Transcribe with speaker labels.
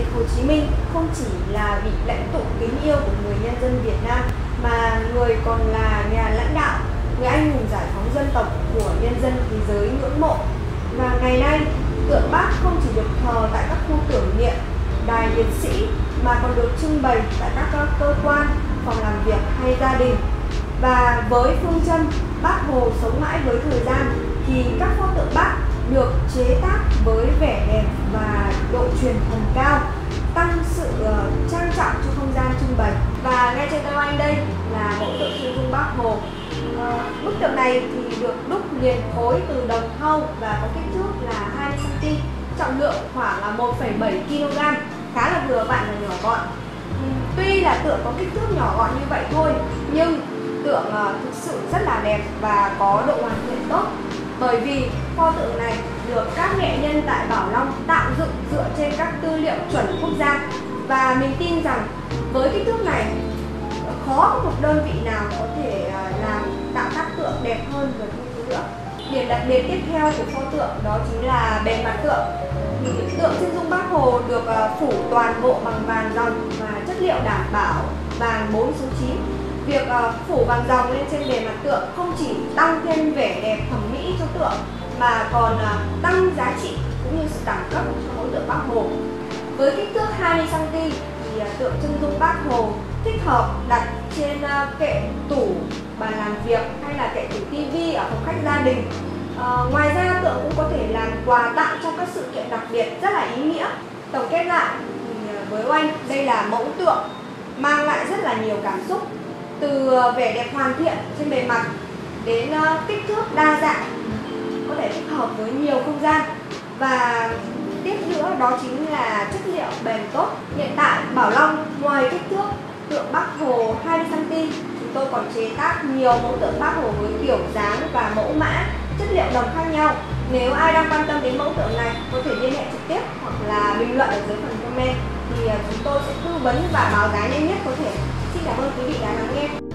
Speaker 1: Hồ Chí Minh không chỉ là vị lãnh tụ kính yêu của người nhân dân Việt Nam, mà người còn là nhà lãnh đạo, người anh hùng giải phóng dân tộc của nhân dân thế giới ngưỡng mộ. Và ngày nay, tượng Bác không chỉ được thờ tại các khu tưởng niệm, đài liệt sĩ, mà còn được trưng bày tại các cơ quan, phòng làm việc hay gia đình. Và với phương châm Bác Hồ sống mãi với thời gian, thì các pho tượng Bác được chế tác với vẻ đẹp và độ truyền thần cao, tăng sự trang trọng cho không gian trưng bày. Và ngay trên tay anh đây là mẫu tượng chân dung Bác Hồ. Bức tượng này thì được đúc liền khối từ đồng thau và có kích thước là 20 cm, trọng lượng khoảng là 1,7 kg, khá là vừa vặn và nhỏ gọn. Tuy là tượng có kích thước nhỏ gọn như vậy thôi, nhưng tượng thực sự rất là đẹp và có độ hoàn thiện tốt, bởi vì pho tượng này được các nghệ nhân tại Bảo Long tạo dựng dựa trên các tư liệu chuẩn quốc gia. Và mình tin rằng với kích thước này, khó có một đơn vị nào có thể tạo tác tượng đẹp hơn và như thế nữa. Điểm đặc biệt tiếp theo của pho tượng đó chính là bề mặt tượng. Tượng chân dung Bác Hồ được phủ toàn bộ bằng vàng ròng và chất liệu đảm bảo vàng 4 số 9. Việc phủ vàng ròng lên trên bề mặt tượng không chỉ tăng thêm vẻ đẹp thẩm mỹ cho tượng, mà còn tăng giá trị cũng như sự đẳng cấp cho mẫu tượng Bác Hồ. Với kích thước 20 cm thì tượng chân dung Bác Hồ thích hợp đặt trên kệ tủ bàn làm việc hay là kệ tủ tivi ở phòng khách gia đình. Ngoài ra tượng cũng có thể làm quà tặng trong các sự kiện đặc biệt rất là ý nghĩa. Tổng kết lại thì với Oanh, đây là mẫu tượng mang lại rất là nhiều cảm xúc, từ vẻ đẹp hoàn thiện trên bề mặt đến kích thước đa dạng, có thể thích hợp với nhiều không gian. Và tiếp nữa đó chính là chất liệu bền tốt. Hiện tại Bảo Long ngoài kích thước tượng Bác Hồ 20 cm, chúng tôi còn chế tác nhiều mẫu tượng Bác Hồ với kiểu dáng và mẫu mã, chất liệu đồng khác nhau. Nếu ai đang quan tâm đến mẫu tượng này, có thể liên hệ trực tiếp hoặc là bình luận ở dưới phần comment, thì chúng tôi sẽ tư vấn và báo giá nhanh nhất có thể. Xin cảm ơn quý vị đã lắng nghe.